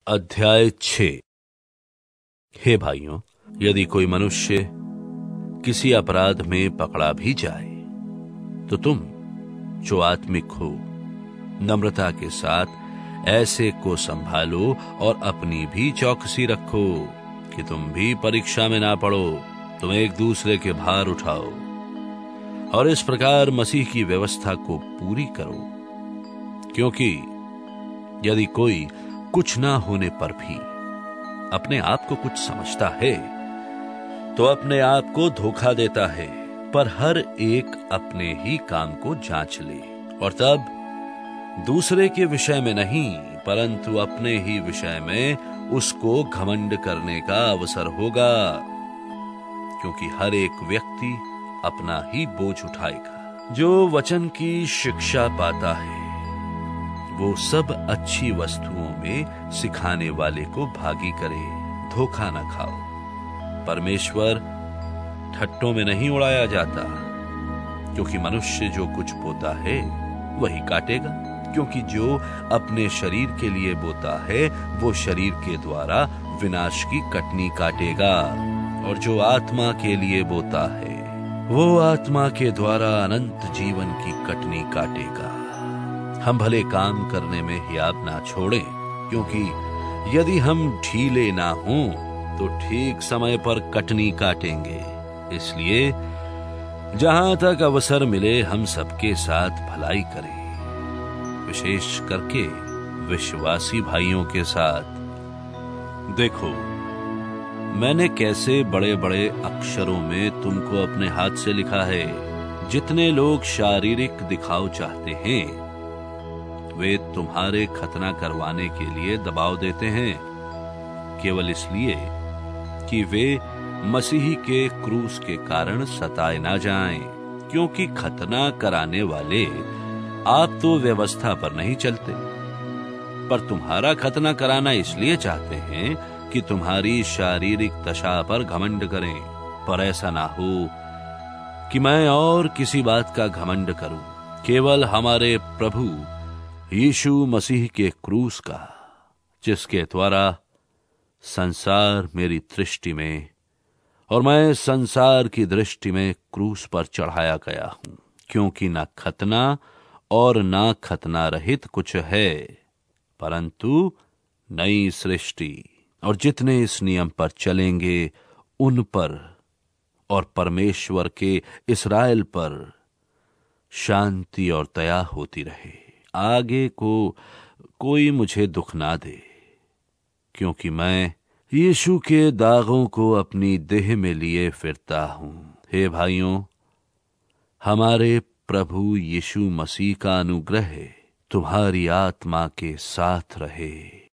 अध्याय 6। हे भाइयों, यदि कोई मनुष्य किसी अपराध में पकड़ा भी जाए तो तुम जो आत्मिक हो नम्रता के साथ ऐसे को संभालो और अपनी भी चौकसी रखो कि तुम भी परीक्षा में ना पड़ो। तुम एक दूसरे के भार उठाओ और इस प्रकार मसीह की व्यवस्था को पूरी करो। क्योंकि यदि कोई कुछ ना होने पर भी अपने आप को कुछ समझता है तो अपने आप को धोखा देता है। पर हर एक अपने ही काम को जांच ले और तब दूसरे के विषय में नहीं परंतु अपने ही विषय में उसको घमंड करने का अवसर होगा। क्योंकि हर एक व्यक्ति अपना ही बोझ उठाएगा। जो वचन की शिक्षा पाता है वो सब अच्छी वस्तुओं में सिखाने वाले को भागी करे। धोखा न खाओ। परमेश्वर ठट्टों में नहीं उड़ाया जाता। क्योंकि मनुष्य जो कुछ बोता है वही काटेगा। क्योंकि जो अपने शरीर के लिए बोता है वो शरीर के द्वारा विनाश की कटनी काटेगा, और जो आत्मा के लिए बोता है वो आत्मा के द्वारा अनंत जीवन की कटनी काटेगा। हम भले काम करने में हियाब ना छोड़ें, क्योंकि यदि हम ढीले ना हों तो ठीक समय पर कटनी काटेंगे। इसलिए जहां तक अवसर मिले हम सबके साथ भलाई करें, विशेष करके विश्वासी भाइयों के साथ। देखो, मैंने कैसे बड़े बड़े अक्षरों में तुमको अपने हाथ से लिखा है। जितने लोग शारीरिक दिखाव चाहते हैं वे तुम्हारे खतना करवाने के लिए दबाव देते हैं, केवल इसलिए कि वे मसीह के क्रूस के कारण सताए ना जाएं। क्योंकि खतना कराने वाले आप तो व्यवस्था पर नहीं चलते, पर तुम्हारा खतना कराना इसलिए चाहते हैं कि तुम्हारी शारीरिक दशा पर घमंड करें। पर ऐसा ना हो कि मैं और किसी बात का घमंड करूं, केवल हमारे प्रभु यीशु मसीह के क्रूस का, जिसके द्वारा संसार मेरी दृष्टि में और मैं संसार की दृष्टि में क्रूस पर चढ़ाया गया हूं। क्योंकि ना खतना और ना खतना रहित कुछ है, परंतु नई सृष्टि। और जितने इस नियम पर चलेंगे उन पर और परमेश्वर के इस्राएल पर शांति और दया होती रहे। आगे को कोई मुझे दुख ना दे, क्योंकि मैं यीशु के दागों को अपनी देह में लिए फिरता हूं। हे भाइयों, हमारे प्रभु यीशु मसीह का अनुग्रह तुम्हारी आत्मा के साथ रहे।